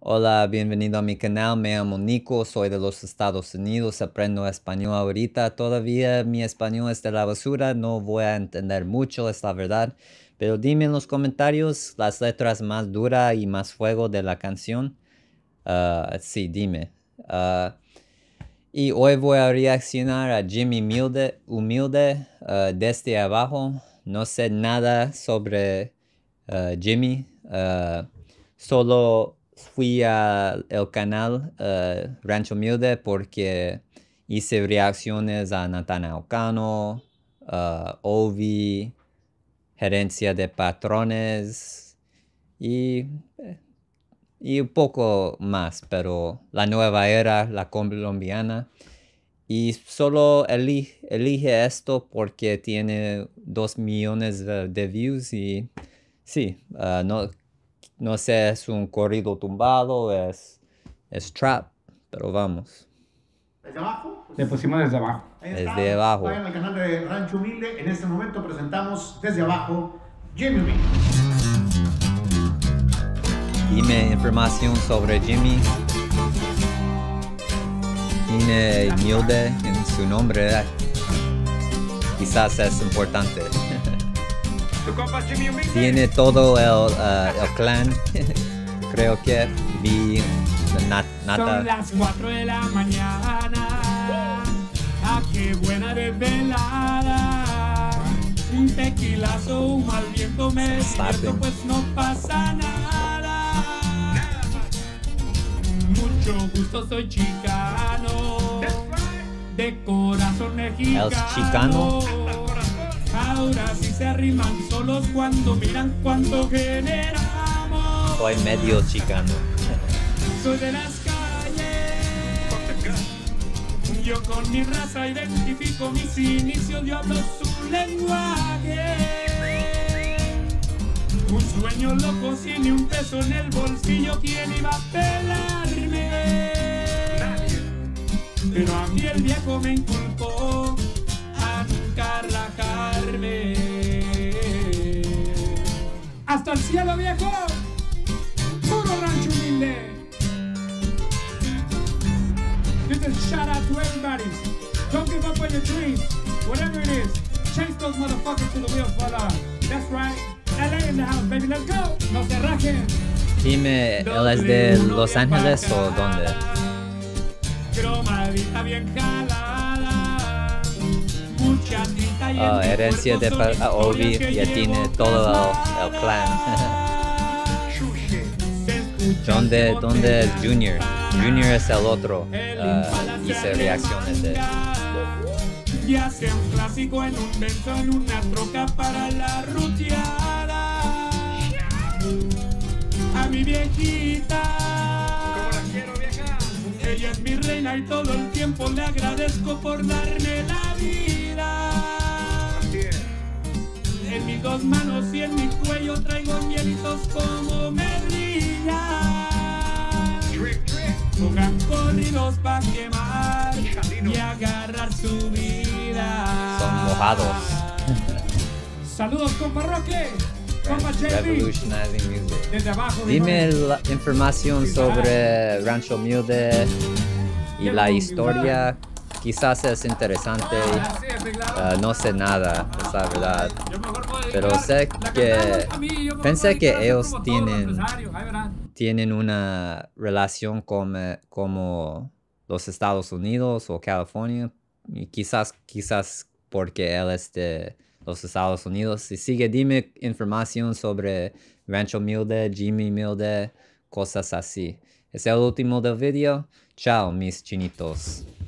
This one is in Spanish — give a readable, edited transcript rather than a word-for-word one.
Hola, bienvenido a mi canal, me llamo Nico, soy de los Estados Unidos, aprendo español ahorita, todavía mi español es de la basura, no voy a entender mucho, es la verdad, pero dime en los comentarios las letras más duras y más fuego de la canción. Sí, dime. Y hoy voy a reaccionar a Jimmy Humilde desde abajo. No sé nada sobre Jimmy. Solo fui al canal Rancho Humilde porque hice reacciones a Natanael Cano, Ovi, Gerencia de Patrones y un poco más, pero la nueva era, la colombiana. Y solo elige esto porque tiene 2 millones de views y sí, no sé, es un corrido tumbado, es trap, pero vamos. ¿Desde abajo? Le pusimos desde abajo. Ahí está. Desde abajo. Vayan al canal de Rancho Humilde. En este momento presentamos desde abajo Jimmy Humilde. Dime información sobre Jimmy. Tiene Humilde en su nombre. Quizás es importante. ¿Tu compa Jimmy Humilde? Tiene todo el clan. Creo que vi Nata. Son las 4 de la mañana. Ah, qué buena desvelada. Un tequilazo, un mal viento, me despierto, pues no pasa nada. Mucho gusto, soy chicano. De corazón mexicano. ¿Es chicano? Ahora sí se arriman solos cuando miran cuánto generamos. Soy medio chicano. Soy de las calles. Yo con mi raza identifico mis inicios, yo hablo su lenguaje. Un sueño loco sin ni un peso en el bolsillo, ¿quién iba a pelarme? Pero a mí el viejo me inculcó a nunca rajarme. ¡Hasta el cielo, viejo! ¡Puro Rancho Humilde! This is shout out to everybody. Don't give up on your dreams. Whatever it is, chase those motherfuckers to the wheels voila. That's right. LA in the house, baby. Let's go. No se rajen. Dime, ¿él es de Los Ángeles o dónde? Cromadita bien jalada. Mucha tinta y Herencia de Ovi, ya tiene todo el clan. ¿Dónde es Junior? Junior es el otro. Hice reacciones de... Ya sea un clásico en un vento, en una troca para la ruteada. A mi viejita, ¿Cómo la quiero, vieja? ella es mi reina y todo el tiempo le agradezco por darme la vida. Así es. En mis 2 manos y en mi cuello traigo mielitos como medrilla. Trick, trick. Pongan corridos pa' quemar y agarrar su vida. Son mojados. Saludos, compa Roque, compa JB. Revolutionizing music. Desde abajo. Dime la información sobre Rancho Humilde y la historia. Quizás es interesante. No sé nada, es la verdad. Pero sé que... Pensé que ellos tienen una relación como los Estados Unidos o California. Y quizás porque él es de los Estados Unidos. Y sigue, dime información sobre Rancho Humilde, Jimmy Humilde, cosas así. Es el último del video. Chao, mis chinitos.